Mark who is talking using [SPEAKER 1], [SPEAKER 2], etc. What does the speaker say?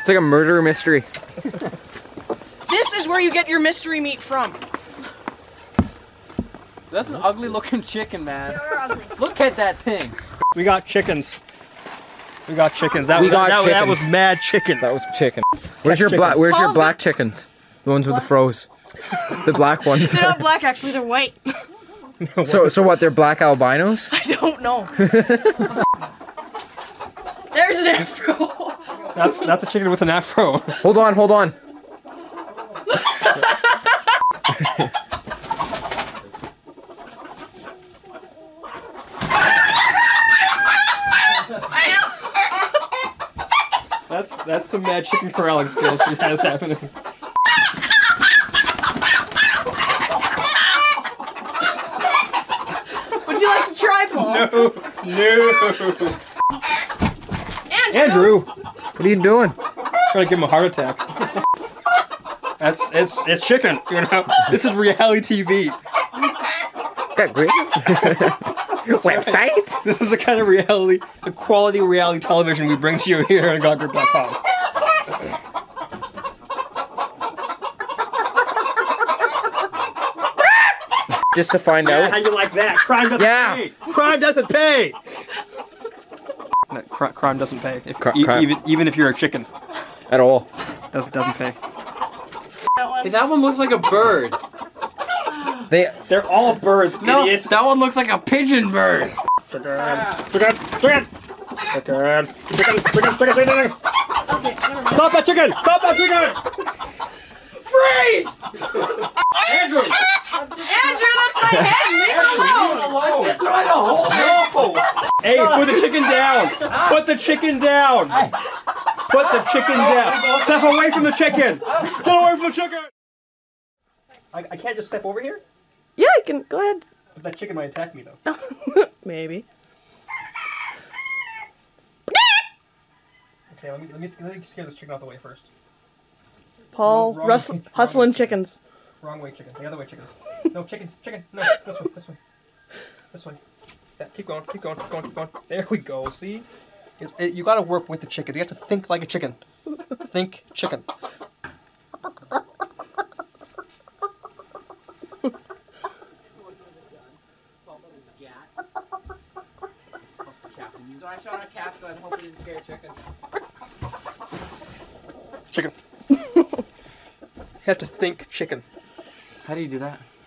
[SPEAKER 1] It's like a murder mystery.
[SPEAKER 2] This is where you get your mystery meat from.
[SPEAKER 3] That's an ugly looking chicken, man.
[SPEAKER 2] You're ugly.
[SPEAKER 3] Look at that thing.
[SPEAKER 4] We got chickens. We got chickens.
[SPEAKER 1] We got
[SPEAKER 4] that
[SPEAKER 1] chickens.
[SPEAKER 4] was mad chicken.
[SPEAKER 1] That was chickens. Where's your black? Where's your black chickens? The ones with the froze. The black ones.
[SPEAKER 2] They're not black, actually. They're white.
[SPEAKER 1] So what? They're black albinos?
[SPEAKER 2] I don't know. There's an afro.
[SPEAKER 4] That's a chicken with an afro.
[SPEAKER 1] Hold on, hold on.
[SPEAKER 4] That's some mad chicken corralling skills she has happening.
[SPEAKER 2] Would you like to try, Paul?
[SPEAKER 4] No. Andrew!
[SPEAKER 1] What are you doing?
[SPEAKER 4] Trying to give him a heart attack. It's chicken, you know? This is reality TV.
[SPEAKER 1] Got great. Website?
[SPEAKER 4] This is the kind of reality, the quality reality television we bring to you here on GodGrip.com.
[SPEAKER 1] Just to find out.
[SPEAKER 4] How you like that? Crime doesn't pay! Crime doesn't pay! No, crime doesn't pay. Even if you're a chicken.
[SPEAKER 1] At all.
[SPEAKER 4] Doesn't pay.
[SPEAKER 3] Hey, that one looks like a bird.
[SPEAKER 4] They're all birds,
[SPEAKER 3] No,
[SPEAKER 4] idiots.
[SPEAKER 3] that one looks like a pigeon bird.
[SPEAKER 4] Chicken. Chicken. Chicken. Chicken. Stop that chicken! Stop that chicken!
[SPEAKER 3] Freeze!
[SPEAKER 4] Andrew!
[SPEAKER 2] Andrew, that's my head! Leave it alone!
[SPEAKER 3] I'm trying to hold it.
[SPEAKER 4] No! Hey, put the chicken down! Put the chicken down! Put the chicken down! Step away from the chicken! Get away from the chicken! I can't just step over here?
[SPEAKER 2] Yeah, I can. Go ahead.
[SPEAKER 4] But that chicken might attack me, though.
[SPEAKER 2] Maybe.
[SPEAKER 4] Okay, let me scare this chicken out the way first.
[SPEAKER 2] Paul,
[SPEAKER 4] Wrong.
[SPEAKER 2] hustling chickens.
[SPEAKER 4] Wrong way, chicken. The other way, chicken. No, chicken. No, this way, this way. This way. Yeah, keep going. There we go, see? You gotta work with the chicken. You have to think like a chicken. Think chicken.
[SPEAKER 3] I shot a cat gun, hope it didn't scare chicken.
[SPEAKER 4] Chicken. You have to think chicken.
[SPEAKER 3] How do you do that?